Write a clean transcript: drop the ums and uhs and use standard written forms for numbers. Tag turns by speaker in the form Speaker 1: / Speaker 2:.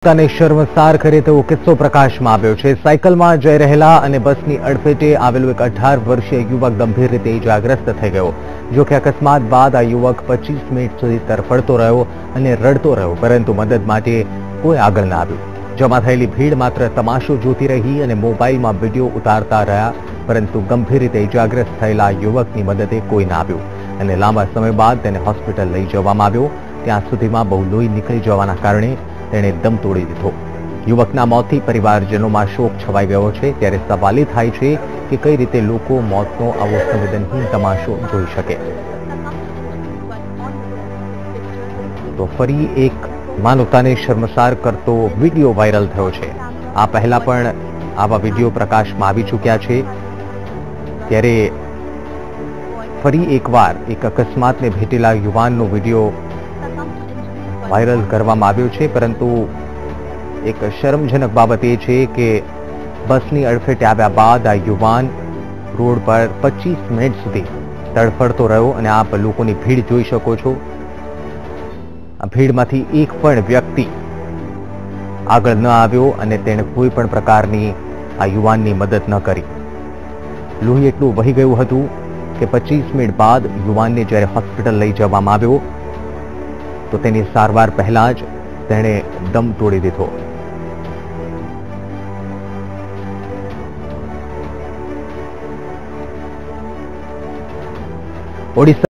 Speaker 1: તને શર્મસાર કરે તેવો કિસ્સો પ્રકાશમાં આવ્યો છે। સાયકલમાં જઈ રહેલા અને બસની અડફેટે આવેલો એક 18 વર્ષીય યુવક ગંભીર રીતે ઇજાગ્રસ્ત થઈ ગયો। જો કે અકસ્માત બાદ આ યુવક 25 મિનિટ સુધી તરફડતો રહ્યો અને રડતો રહ્યો, પરંતુ મદદ માટે કોઈ આગળ ન આવ્યું। જમા થયેલી ભીડ માત્ર તમાશો જોતી રહી અને મોબાઈલમાં વિડીયો ઉતારતા રહ્યા, પરંતુ ગંભીર રીતે ઇજાગ્રસ્ત થયેલા યુવકની મદદે કોઈ ન આવ્યું અને લાંબા સમય બાદ તેને હોસ્પિટલ લઈ જવામાં આવ્યો। ત્યાં સુધીમાં બહુ લોહી નીકળી જવાના કારણે તેણે દમ તોડી દીધો। યુવકના મોતથી પરિવારજનોમાં શોક છવાઈ ગયો છે। ત્યારે સવાલ એ થાય છે કે કઈ રીતે લોકો મોતનો આવો સંવેદનહીન તમાશો જોઈ શકે। તો ફરી એક માનવતાને શર્મસાર કરતો વિડીયો વાયરલ થયો છે। આ પહેલા પણ આવા વિડીયો પ્રકાશમાં આવી ચૂક્યા છે। ત્યારે ફરી એકવાર એક અકસ્માતને ભેટેલા યુવાનનો વિડીયો વાયરલ કરવામાં આવ્યો છે, પરંતુ એક શરમજનક બાબત એ છે કે બસની અડફેટે આવ્યા બાદ આ યુવાન રોડ પર 25 મિનિટ સુધી તડફડતો રહ્યો અને આપ લોકોની ભીડ જોઈ શકો છો। આ ભીડમાંથી એક પણ વ્યક્તિ આગળ ન આવ્યો અને તેણે કોઈ પણ પ્રકારની આ યુવાનની મદદ ન કરી। લોહી એટલું વહી ગયું હતું કે 25 મિનિટ બાદ યુવાનને જ્યારે હોસ્પિટલ લઈ જવામાં આવ્યો તો તેની સારવાર પહેલા જ તેણે દમ તોડી દીધો। ઓડિશા